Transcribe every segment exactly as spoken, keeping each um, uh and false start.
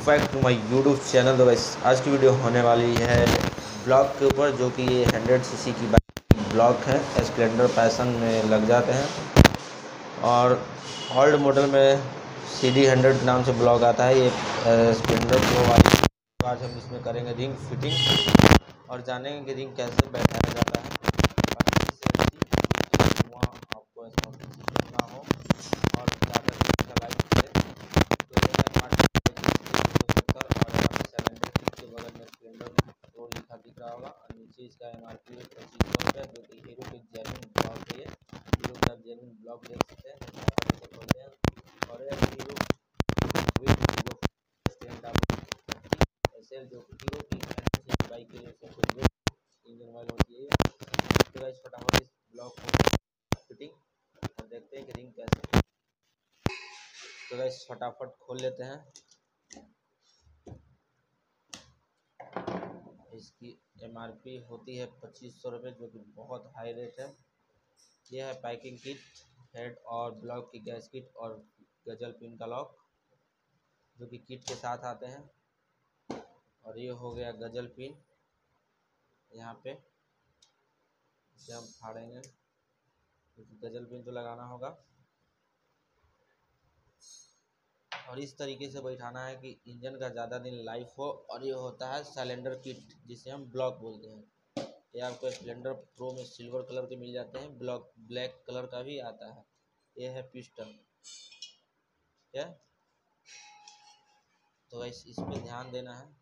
Back to my YouTube channel. तो guys आज की वीडियो होने वाली है ब्लॉक के ऊपर, जो कि ये हंड्रेड सीसी की बाइक ब्लॉक है। स्प्लेंडर पैशन में लग जाते हैं और ओल्ड मॉडल में सी डी हंड्रेड नाम से ब्लॉक आता है। ये स्प्लेंडर प्रो वाली। आज हम इसमें करेंगे रिंग फिटिंग और जानेंगे कि रिंग कैसे बैठाया जाता है। आपको ना हो और ज़्यादा लाइक करें तो के बगल में स्प्लेंडर प्रो लिखा दिख रहा होगा और नीचे इसका एम आर पी पच्चीस सौ रुपये, जो कि हीरो की जेन्युइन ब्लॉक है। हीरो का जेन्युइन ब्लॉक देख सकते हैं। ऐसे खोलते हैं और एक Hero with Hero stand up ऐसे, जो हीरो की बाइक के लिए सब कुछ इंजन ऑयल होती है। तो गाइस फटाफट इस ब्लॉक को फिटिंग और देखते हैं कि रिंग कैसे। तो गाइस फटाफट खोल लेते हैं। इसकी एम आर पी होती है पच्चीस सौ रुपये, जो कि बहुत हाई रेट है। यह है पैकिंग किट, हेड और ब्लॉक की गैस किट और गजल पिन का लॉक, जो कि किट के साथ आते हैं। और ये हो गया गजल पिन, यहाँ पे इसे हम फाड़ेंगे क्योंकि गजल पिन तो लगाना होगा। और इस तरीके से बैठाना है कि इंजन का ज़्यादा दिन लाइफ हो। और ये होता है सिलेंडर किट, जिसे हम ब्लॉक बोलते हैं। ये आपको स्प्लेंडर प्रो में सिल्वर कलर के मिल जाते हैं, ब्लॉक ब्लैक कलर का भी आता है। ये है पिस्टन, क्या तो गाइस इस पे ध्यान देना है।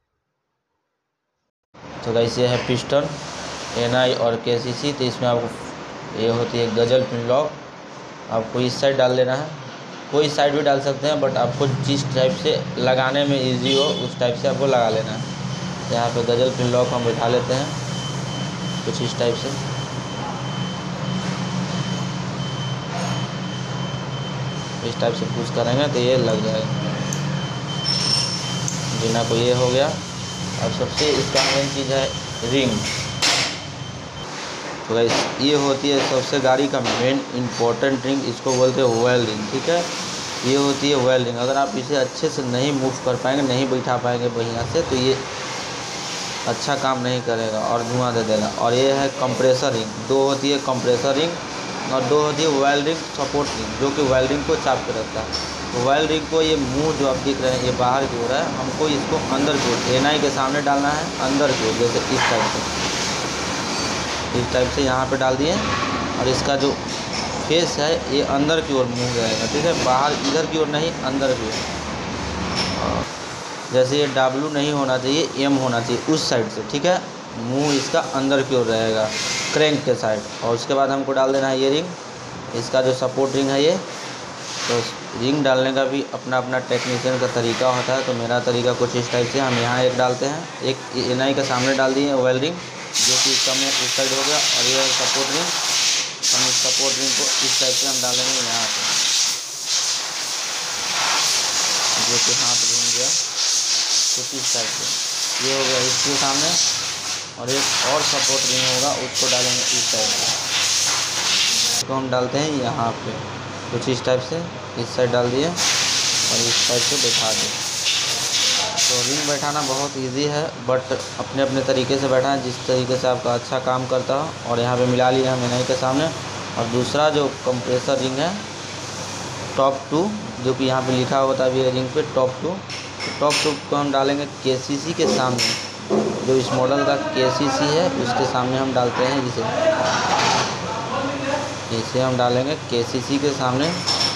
तो गाइस ये है पिस्टन एन आई और के सी सी। तो इसमें आपको ये होती है गजल पिन लॉक, आपको इस साइड डाल देना है। कोई साइड भी डाल सकते हैं, बट आपको जिस टाइप से लगाने में इजी हो उस टाइप से आपको लगा लेना है। यहाँ पे गजल पिन लॉक हम बैठा लेते हैं कुछ इस टाइप से। इस टाइप से पुश करेंगे तो ये लग जाएगा। बिना को ये हो गया। अब सबसे इसका मेन चीज़ है रिंग। तो गाइस ये होती है सबसे गाड़ी का मेन इम्पोर्टेंट रिंग, इसको बोलते हैं ऑयल रिंग, ठीक है। ये होती है ऑयल रिंग। अगर आप इसे अच्छे से नहीं मूव कर पाएंगे, नहीं बैठा पाएंगे बढ़िया से, तो ये अच्छा काम नहीं करेगा और धुआं दे देगा। और ये है कंप्रेसर रिंग। दो होती है कंप्रेसर रिंग और दो होती है ऑयल रिंग सपोर्ट रिंग, जो कि ऑयल रिंग को चाप के रखता है। तो ऑयल रिंग को ये मुँह जो आप दिख रहे हैं ये बाहर की ओर है, हमको इसको अंदर की ओर एन आई के सामने डालना है, अंदर की ओर, जैसे इस टाइप से इस टाइप से यहाँ पे डाल दिए। और इसका जो फेस है ये अंदर की ओर मुँह जाएगा, ठीक है। बाहर इधर की ओर नहीं, अंदर की ओर। जैसे ये डब्लू नहीं होना चाहिए, एम होना चाहिए उस साइड से, ठीक है। मुँह इसका अंदर की ओर रहेगा क्रैंक के साइड। और उसके बाद हमको डाल देना है ये रिंग, इसका जो सपोर्ट रिंग है ये। तो रिंग डालने का भी अपना अपना टेक्नीशियन का तरीका होता है। तो मेरा तरीका कुछ इस टाइप से, हम यहाँ एक डालते हैं, एक एन आई के सामने डाल दिए ऑयल रिंग, जो कि इसका में इस साइड हो गया। और ये सपोर्ट रिंग, हम इस सपोर्ट रिंग को इस टाइप से हम डालेंगे यहाँ पे, जो कि हाथ घूम गया कुछ इस टाइप से। ये हो गया इसके सामने। और एक और सपोर्ट रिंग होगा, उसको डालेंगे इस टाइप से। इसको हम डालते हैं यहाँ पे कुछ इस टाइप से, इस साइड डाल दिए और इस टाइप से बैठा दिए। तो रिंग बैठाना बहुत इजी है, बट अपने अपने तरीके से बैठाएं जिस तरीके से आपका अच्छा काम करता हो। और यहाँ पे मिला लिया हम एन आई के सामने। और दूसरा जो कंप्रेसर रिंग है टॉप टू, जो कि यहाँ पे लिखा होता है रिंग पे टॉप टू। तो टॉप टू को हम डालेंगे के सी सी के सामने, जो इस मॉडल का के सी सी है उसके सामने हम डालते हैं। जिसे इसे हम डालेंगे के सी सी के सामने,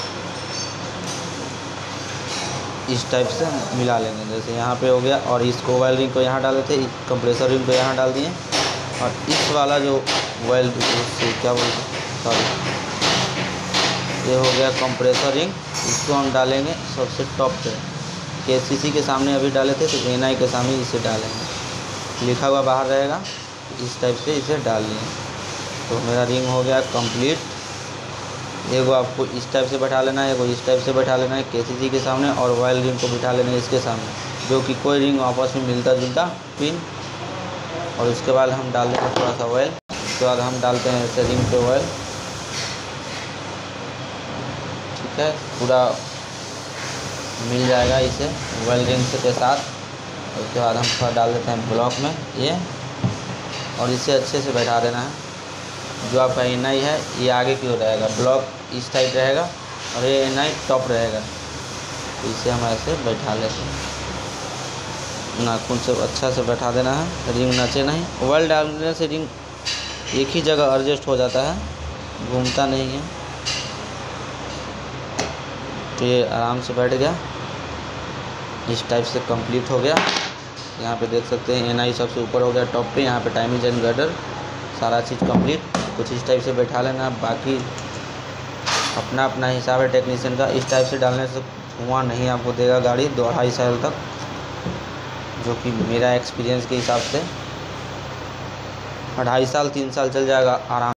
इस टाइप से हम मिला लेंगे। जैसे यहाँ पे हो गया। और इसको ऑयल रिंग को यहाँ डाले थे, कंप्रेसर रिंग को यहाँ डाल दिए। और इस वाला जो ऑयल क्या बोलते सॉरी ये हो गया कंप्रेसर रिंग, इसको हम डालेंगे सबसे टॉप पे। के सी सी के सामने अभी डाले थे, तो एन आई के सामने इसे डालेंगे, लिखा हुआ बाहर रहेगा। इस टाइप से इसे डाल लिए। तो मेरा रिंग हो गया कंप्लीट। एगो आपको इस टाइप से बैठा लेना है, एगो इस टाइप से बैठा लेना है के सी सी के सामने, और ऑयल रिंग को बैठा लेना है इसके सामने, जो कि कोई रिंग आपस में मिलता जुलता पिन। और उसके बाद हम डाल देंगे थोड़ा सा ऑयल। उसके बाद हम डालते हैं ऐसे रिंग पे ऑयल, ठीक है। पूरा मिल जाएगा इसे वेल्डिंग से के साथ। उसके बाद हम थोड़ा डाल देते हैं ब्लॉक में ये, और इसे अच्छे से बैठा देना है। जो आपका एन आई है ये आगे की ओर रहेगा, ब्लॉक इस टाइप रहेगा और ये एन आई टॉप रहेगा। तो इसे हम ऐसे बैठा लेते हैं, नाखून से अच्छा से बैठा देना है, रिंग नचे नहीं। वेल्ड डालने से रिंग एक ही जगह एडजस्ट हो जाता है, घूमता नहीं है। तो ये आराम से बैठ गया, इस टाइप से कंप्लीट हो गया। यहाँ पे देख सकते हैं एन आई सबसे ऊपर हो गया टॉप पे, यहाँ पे टाइमिंग एंड गर्डर सारा चीज़ कंप्लीट। कुछ इस टाइप से बैठा लेना, बाकी अपना अपना हिसाब है टेक्नीशियन का। इस टाइप से डालने से धुआं नहीं आपको देगा गाड़ी दो ढाई साल तक, जो कि मेरा एक्सपीरियंस के हिसाब से अढ़ाई साल तीन साल चल जाएगा आराम।